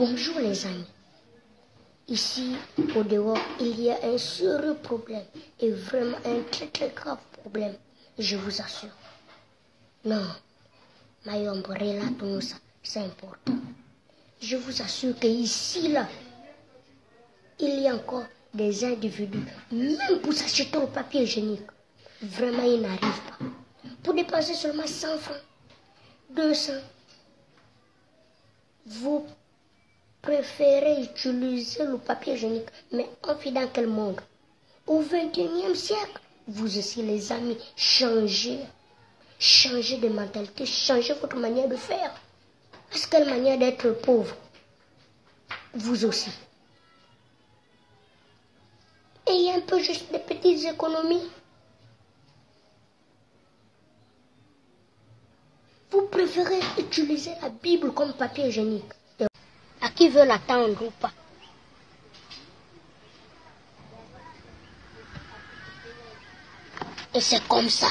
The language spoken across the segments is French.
Bonjour les amis. Ici, au dehors, il y a un sérieux problème et vraiment un très grave problème, je vous assure. Non, Mayombo, relatons ça, c'est important. Je vous assure qu'ici, là, il y a encore des individus, même pour s'acheter au papier hygiénique, vraiment ils n'arrivent pas. Pour dépenser seulement 100 francs, 200, vous préférez utiliser le papier hygiénique. Mais on vit dans quel monde? Au XXIe siècle, vous aussi les amis, changez de mentalité, changez votre manière de faire. Est-ce quelle manière d'être pauvre? Vous aussi. Ayez un peu juste des petites économies. Vous préférez utiliser la Bible comme papier hygiénique. À qui veut l'attendre ou pas? Et c'est comme ça.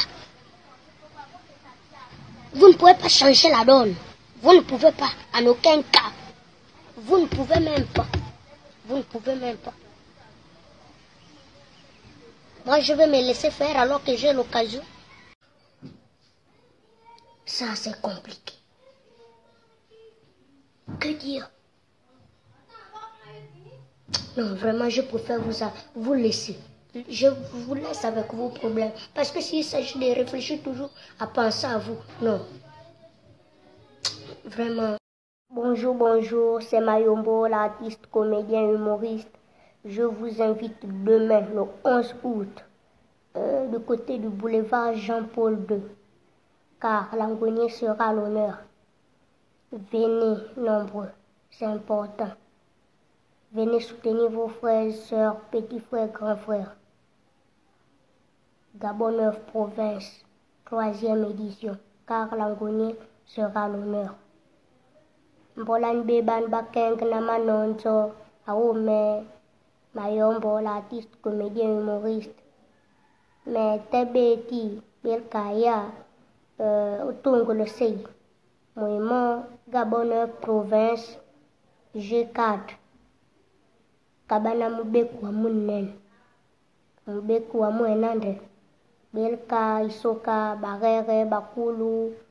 Vous ne pouvez pas changer la donne. Vous ne pouvez pas, en aucun cas. Vous ne pouvez même pas. Vous ne pouvez même pas. Moi, je vais me laisser faire alors que j'ai l'occasion. Ça, c'est compliqué. Que dire? Non, vraiment, je préfère vous laisser. Je vous laisse avec vos problèmes. Parce que s'il s'agit de réfléchir toujours à penser à vous, non. Vraiment. Bonjour, c'est Mayombo, l'artiste, comédien, humoriste. Je vous invite demain, le 11 août, du côté du boulevard Jean-Paul II, car Langonnier sera à l'honneur. Venez nombreux, c'est important. Venez soutenir vos frères, sœurs, petits frères, grands frères. Gabon 9 province, 3e édition, car Langonnier sera à l'honneur. Mbolan beban bakeng namanonzo, aome, Mayombo, l'artiste, comédien, humoriste. Mais Tebeti, Belkaya, Otongo le Sey. Moïman, Gabon 9 province, G4. Kabana mubeku wa munnen. Mubeku wa muenande. Belka, Isoka, Barere, Bakulu,